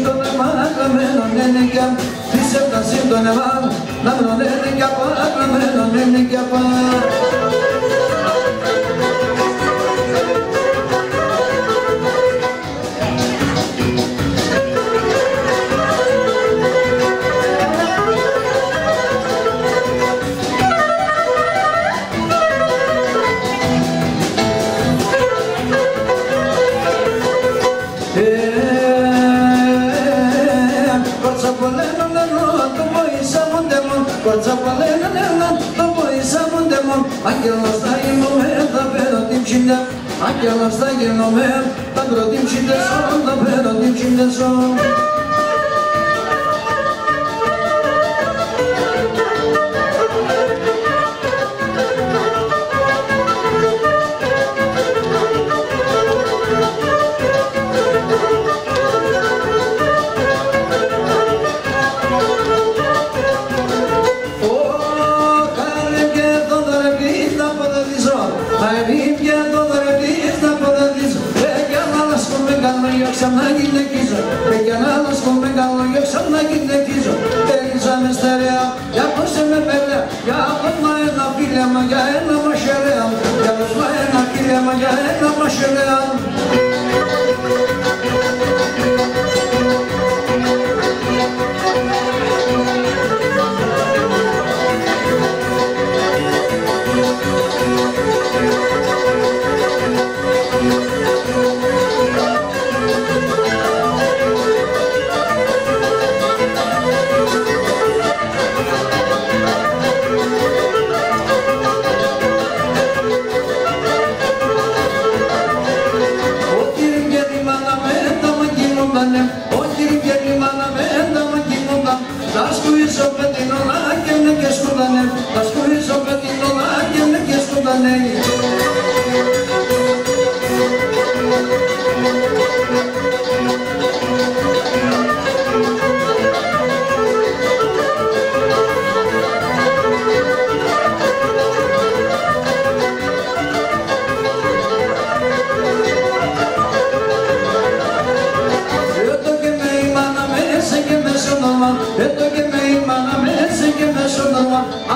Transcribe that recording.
σύντομα γραμμένο είναι κι αν είσαι τα σύντομα γραμμένο είναι κι απ' γραμμένο είναι κι απ' Άγγελος θα γίνομαι, θα φέρω την ψηλιά. Άγγελος θα γίνομαι, θα βρω την ψηλεσό, θα φέρω την ψηλεσό. Ξανά γυναικίζω, παιδιά να λασκούμε καλό, για ξανά γυναικίζω. Θέλησαμε στερεά, για πόσε με παιδιά, για ακόμα ένα φίλεμα, για ένα μαχαιρέα. Για ακόμα ένα φίλεμα, για ένα μαχαιρέα. Έτω και με η μάνα μέσα και με σώμα,